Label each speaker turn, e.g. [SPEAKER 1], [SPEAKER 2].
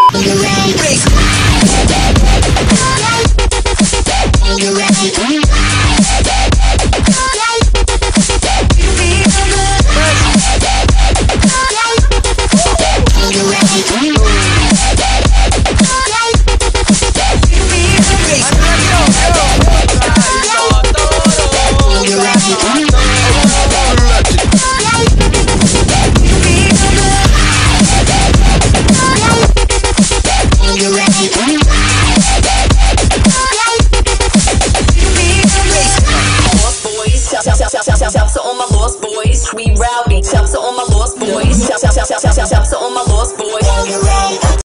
[SPEAKER 1] Shouts to all my lost boys, we rowdy. Shouts to all my lost boys. Shouts to all my lost boys.